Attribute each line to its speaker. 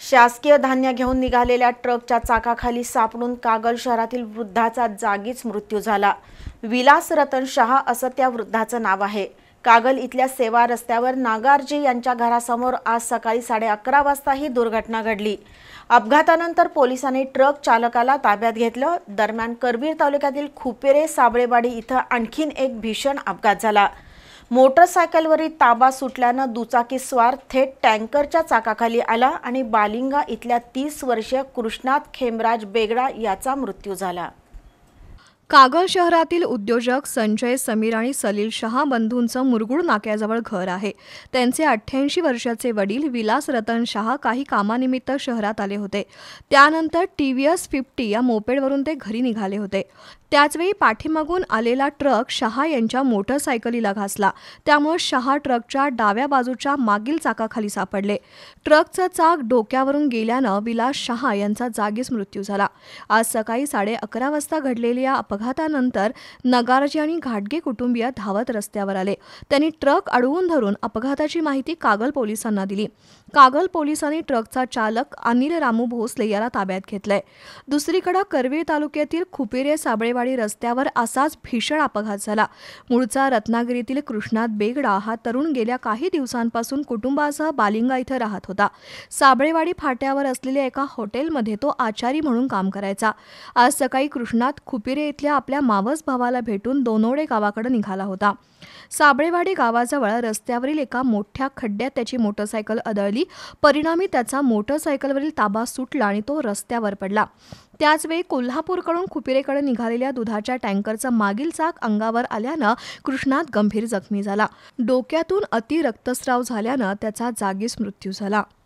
Speaker 1: शासकीय धान्य घेऊन निघालेल्या ट्रकच्या चाकाखाली सापडून कागल शहरातील वृद्धाचा जागीच मृत्यू झाला। विलास रतन शहा असं त्या वृद्धाचं नाव आहे। कागल इथल्या सेवा रस्त्यावर नागार्जी यांच्या घरासमोर आज सकाळी 11:30 वाजता ही दुर्घटना घडली। अपघातानंतर पोलिसांनी ट्रक चालकाला ताब्यात घेतलं। दरम्यान करवीर तालुक्यातील खुपेरे साबळेवाडी इथं आणखीन एक भीषण अपघात झाला। मोटरसायकलवरील ताबा सुटल्यानं दुचाकीस्वार थेट टँकरच्या चाकाखाली आला आणि बालिंगा इथल्या 30 वर्षीय कृष्णात खेमराज बेगडा याचा मृत्यू झाला।
Speaker 2: कागल शहरातील उद्योजक संजय समीर आणि सलील शहा बंधूंचं मुरगुड नाक्याजवळ घर आहे। त्यांचे 88 वर्षाचे वडील विलास रतन शहा काही कामानिमित्त शहरात आले होते। त्यानंतर TVS 50 या मोपेडवरून ते घरी निघाले होते। त्याचवेळी पाठीमागून आलेला ट्रक शहा यांच्या मोटरसायकलीला घासला। त्यामुळे शहा ट्रकच्या डाव्या बाजूच्या मागील चाकाखाली सापडले। ट्रकचं चाक डोक्यावरून गेल्यानं विलास शहा यांचा जागीच मृत्यू झाला। आज सकाळी 11:30 वाजता घडलेल्या या अपघातानंतर नगार्जी आणि घाटगे कुटुंबीय धावत रस्त्यावर आले। त्यांनी ट्रक अडवून धरून अपघाताची माहिती कागल पोलिसांना दिली। कागल पोलिसांनी ट्रकचा चालक अनिल रामू भोसले याला ताब्यात घेतलंय। दुसरीकडे करवीर तालुक्यातील खुपेरे साबळेवाडी रस्त्यावर असाच भीषण अपघात झाला। मूळचा रत्नागिरीतील कृष्णात बेगडा हा तरुण गेल्या काही दिवसांपासून कुटुंबासह बालिंगा इथं राहत होता। साबळेवाडी फाट्यावर असलेल्या एका हॉटेलमध्ये तो आचारी म्हणून काम करायचा। आज सकाळी कृष्णात खुपेरे इथल्या आपल्या मावस भावाला भेटून दोनोडे गावाकडे निघाला होता। साबळेवाडी गावाजवळ रस्त्यावरील एका मोठ्या खड्ड्यात त्याची मोटरसायकल आदळली। परिणामी त्याचा मोटरसायकलवरील ताबा सुटला आणि तो रस्त्यावर पडला। त्याचवेळी कोल्हापूरकडून खुपेरेकडे निघालेल्या दुधाच्या टँकरचं मागील चाक अंगावर आल्यानं कृष्णात गंभीर जखमी झाला। डोक्यातून अति रक्तस्राव झाल्यानं त्याचा जागीच मृत्यू झाला।